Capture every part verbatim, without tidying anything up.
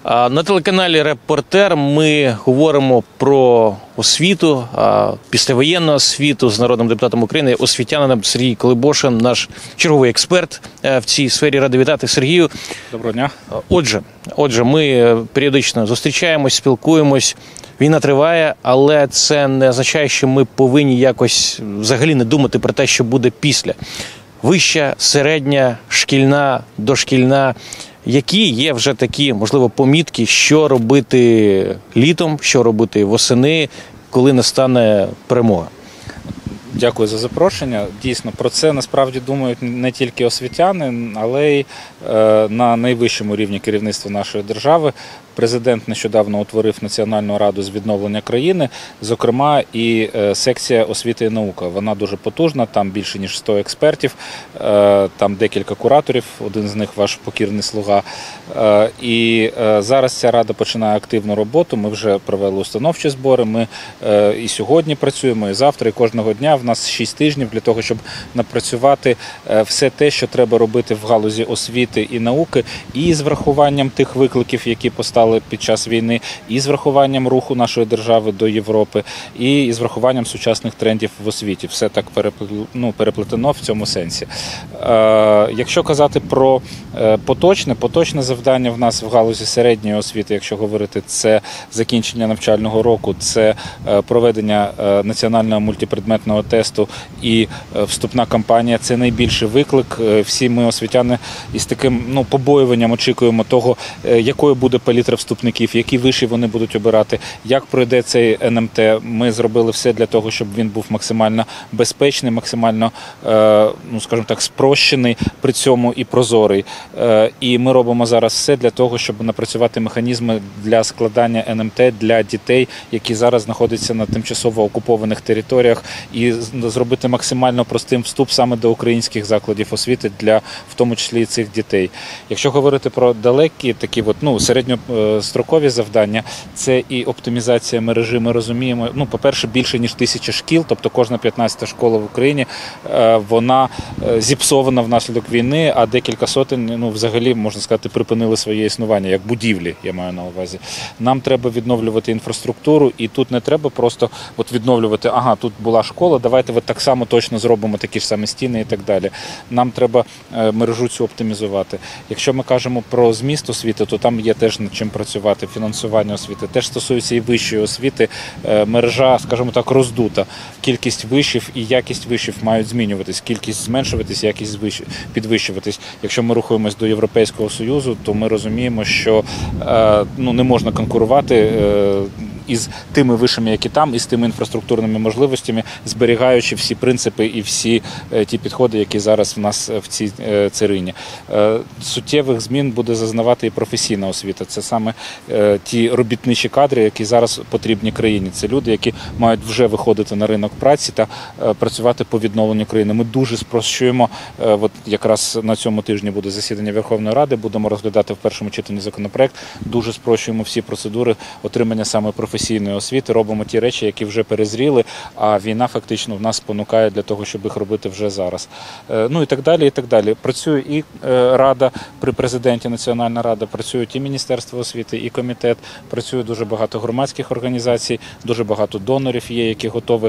На телеканалі «Репортер» ми говоримо про освіту, післявоєнну освіту з народним депутатом України, освітянином Сергій Колебошин, наш черговий експерт в цій сфері. Радий вітати, Сергію. Доброго дня. Отже, отже, ми періодично зустрічаємось, спілкуємось. Війна триває, але це не означає, що ми повинні якось взагалі не думати про те, що буде після. Вища, середня, шкільна, дошкільна. Які є вже такі, можливо, помітки, що робити літом, що робити восени, коли настане перемога? Дякую за запрошення. Дійсно, про це насправді думають не тільки освітяни, але й е, на найвищому рівні керівництва нашої держави. Президент нещодавно утворив Національну раду з відновлення країни, зокрема і секція освіти і наука. Вона дуже потужна, там більше ніж сто експертів, там декілька кураторів, один з них ваш покірний слуга. І зараз ця рада починає активну роботу, ми вже провели установчі збори, ми і сьогодні працюємо, і завтра, і кожного дня. В нас шість тижнів для того, щоб напрацювати все те, що треба робити в галузі освіти і науки, і з врахуванням тих викликів, які поставили під час війни, і з врахуванням руху нашої держави до Європи, і з врахуванням сучасних трендів в освіті. Все так ну, переплетено в цьому сенсі. Е, якщо казати про поточне, поточне завдання в нас в галузі середньої освіти, якщо говорити, це закінчення навчального року, це проведення національного мультипредметного тесту і вступна кампанія. Це найбільший виклик. Всі ми, освітяни, із таким ну, побоюванням очікуємо того, якою буде палітра вступників, які виші вони будуть обирати, як пройде цей ен ем те. Ми зробили все для того, щоб він був максимально безпечний, максимально, ну, скажімо так, спрощений при цьому і прозорий. І ми робимо зараз все для того, щоб напрацювати механізми для складання ен ем те для дітей, які зараз знаходяться на тимчасово окупованих територіях, і зробити максимально простим вступ саме до українських закладів освіти, для, в тому числі і цих дітей. Якщо говорити про далекі такі от, ну, середньострокові завдання, це і оптимізація мережі. Ми розуміємо, ну, по-перше, більше ніж тисяча шкіл, тобто кожна п'ятнадцята школа в Україні, вона зіпсована внаслідок війни, а декілька сотень, ну, взагалі, можна сказати, припинили своє існування, як будівлі, я маю на увазі. Нам треба відновлювати інфраструктуру, і тут не треба просто от відновлювати, ага, тут була школа, давайте от так само точно зробимо такі ж самі стіни і так далі. Нам треба мережу цю оптимізувати. Якщо ми кажемо про зміст освіти, то там є теж над чим працювати, фінансування освіти. Теж стосується і вищої освіти. Мережа, скажімо так, роздута. Кількість вишів і якість вишів мають змінюватись. Кількість зменшуватись, якість підвищуватись. Якщо ми рухаємось до Європейського Союзу, то ми розуміємо, що ну, не можна конкурувати із тими вишами, які там, і з тими інфраструктурними можливостями, зберігаючи всі принципи і всі ті підходи, які зараз в нас в цій царині. Суттєвих змін буде зазнавати і професійна освіта. Це саме ті робітничі кадри, які зараз потрібні країні. Це люди, які мають вже виходити на ринок праці та працювати по відновленню країни. Ми дуже спрощуємо, от якраз на цьому тижні буде засідання Верховної Ради, будемо розглядати в першому читанні законопроект, дуже спрощуємо всі процедури отримання саме професійної професійної освіти, робимо ті речі, які вже перезріли, а війна фактично в нас спонукає для того, щоб їх робити вже зараз. Ну і так далі, і так далі. Працює і Рада при президенті, Національна рада, працюють і Міністерство освіти, і комітет, працює дуже багато громадських організацій, дуже багато донорів є, які готові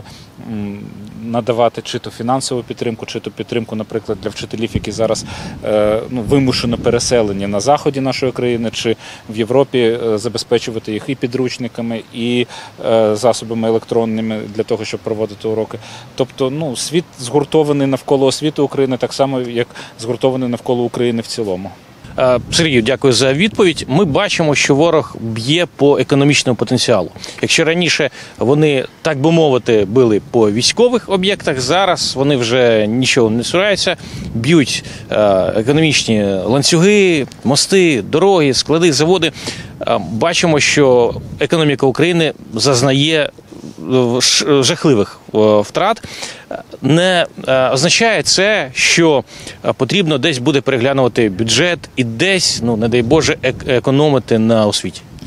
надавати чи то фінансову підтримку, чи то підтримку, наприклад, для вчителів, які зараз ну, вимушено переселені на заході нашої країни, чи в Європі, забезпечувати їх і підручниками, і е, засобами електронними для того, щоб проводити уроки. Тобто, ну, світ згуртований навколо освіти України, так само, як згуртований навколо України в цілому. Сергію, дякую за відповідь. Ми бачимо, що ворог б'є по економічному потенціалу. Якщо раніше вони, так би мовити, били по військових об'єктах, зараз вони вже нічого не цураються, б'ють економічні ланцюги, мости, дороги, склади, заводи. Бачимо, що економіка України зазнає жахливих втрат. Не означає це, що потрібно десь буде переглянути бюджет і десь, ну не дай Боже, економити на освіті?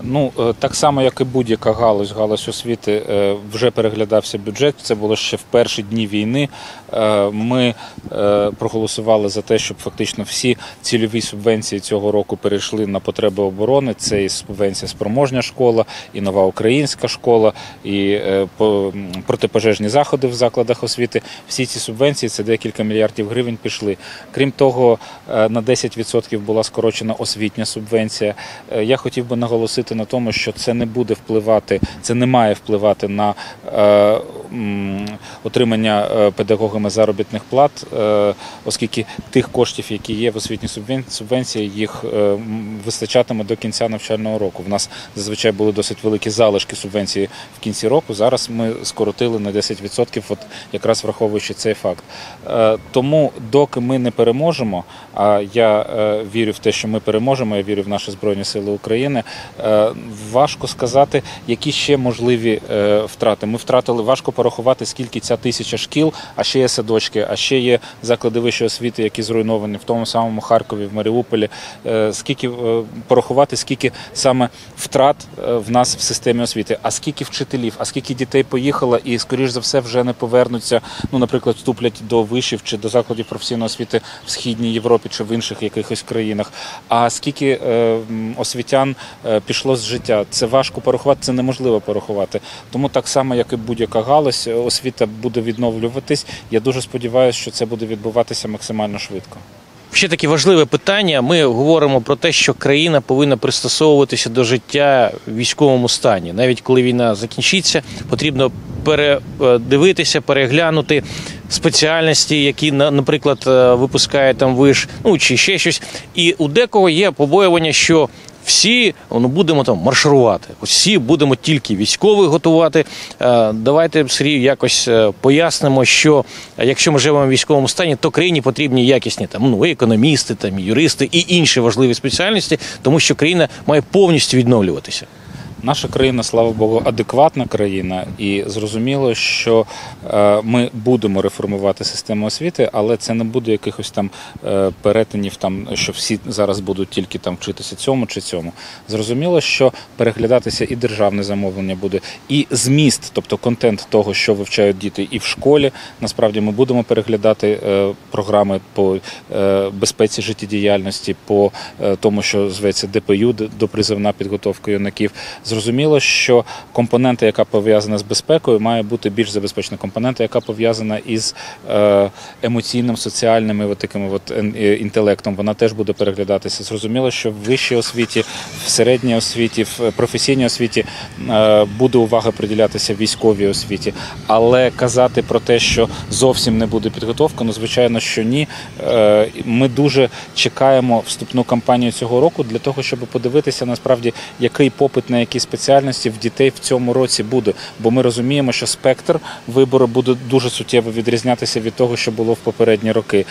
Ну, е, так само, як і будь-яка галузь, галузь освіти, е, вже переглядався бюджет. Це було ще в перші дні війни. Е, Ми е, проголосували за те, щоб фактично всі цільові субвенції цього року перейшли на потреби оборони. Це і субвенція «Спроможня школа», і «Нова українська школа», і е, по- протипожежні заходи в закладах освіти. Всі ці субвенції, це декілька мільярдів гривень, пішли. Крім того, е, на десять відсотків була скорочена освітня субвенція. Е, Я хотів би наголосити на тому, що це не буде впливати, це не має впливати на е, м, отримання е, педагогами заробітних плат, е, оскільки тих коштів, які є в освітній субвен- субвенції, їх е, м, вистачатиме до кінця навчального року. В нас зазвичай були досить великі залишки субвенції в кінці року. Зараз ми скоротили на десять відсотків, от якраз враховуючи цей факт. Е, Тому, доки ми не переможемо, а я е, вірю в те, що ми переможемо, я вірю в наші Збройні Сили України, е, важко сказати, які ще можливі е, втрати. Ми втратили, важко порахувати, скільки ця тисяча шкіл, а ще є садочки, а ще є заклади вищої освіти, які зруйновані в тому самому Харкові, в Маріуполі. Е, Скільки е, порахувати, скільки саме втрат е, в нас в системі освіти, а скільки вчителів, а скільки дітей поїхало і, скоріш за все, вже не повернуться, ну, наприклад, вступлять до вишів чи до закладів професійної освіти в Східній Європі чи в інших якихось країнах. А скільки е, м, освітян е, пішло з життя, це важко порахувати, це неможливо порахувати. Тому так само, як і будь-яка галузь, освіта буде відновлюватись. Я дуже сподіваюся, що це буде відбуватися максимально швидко. Ще таке важливе питання. Ми говоримо про те, що країна повинна пристосовуватися до життя в військовому стані. Навіть коли війна закінчиться, потрібно передивитися, переглянути спеціальності, які, наприклад, випускає там виш, ну чи ще щось. І у декого є побоювання, що всі ну, будемо там марширувати, всі будемо тільки військових готувати. Давайте, Сергій, якось пояснимо, що якщо ми живемо в військовому стані, то країні потрібні якісні там, ну, і економісти, там, і юристи і інші важливі спеціальності, тому що країна має повністю відновлюватися. Наша країна, слава Богу, адекватна країна, і зрозуміло, що е, ми будемо реформувати систему освіти, але це не буде якихось там е, перетинів, там, що всі зараз будуть тільки там вчитися цьому чи цьому. Зрозуміло, що переглядатися і державне замовлення буде, і зміст, тобто контент того, що вивчають діти і в школі. Насправді ми будемо переглядати е, програми по е, безпеці життєдіяльності, по е, тому, що зветься Д П Ю, допризовна підготовка юнаків. Зрозуміло, що компонента, яка пов'язана з безпекою, має бути більш забезпечена. Компонента, яка пов'язана із е, емоційним, соціальним і от таким от інтелектом, вона теж буде переглядатися. Зрозуміло, що в вищій освіті, в середній освіті, в професійній освіті е, буде увага приділятися військовій освіті. Але казати про те, що зовсім не буде підготовка, ну, звичайно, що ні. Е, ми дуже чекаємо вступну кампанію цього року для того, щоб подивитися, насправді, який попит на які спеціальності в дітей в цьому році буде. Бо ми розуміємо, що спектр вибору буде дуже суттєво відрізнятися від того, що було в попередні роки.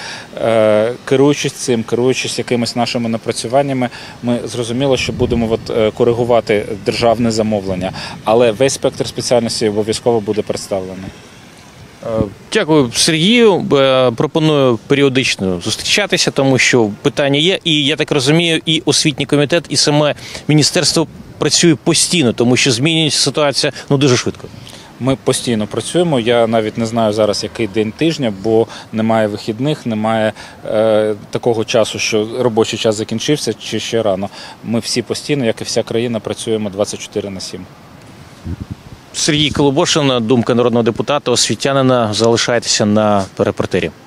Е, керуючись цим, керуючись якимись нашими напрацюваннями, ми зрозуміло, що будемо от, коригувати державне замовлення. Але весь спектр спеціальностей обов'язково буде представлений. Дякую, Сергію. Пропоную періодично зустрічатися, тому що питання є. І, я так розумію, і освітній комітет, і саме міністерство працює постійно, тому що змінюється ситуація ну, дуже швидко. Ми постійно працюємо. Я навіть не знаю зараз, який день тижня, бо немає вихідних, немає е, такого часу, що робочий час закінчився чи ще рано. Ми всі постійно, як і вся країна, працюємо двадцять чотири на сім. Сергій Колобошин, думка народного депутата, освітянина. Залишайтеся на «Репортері».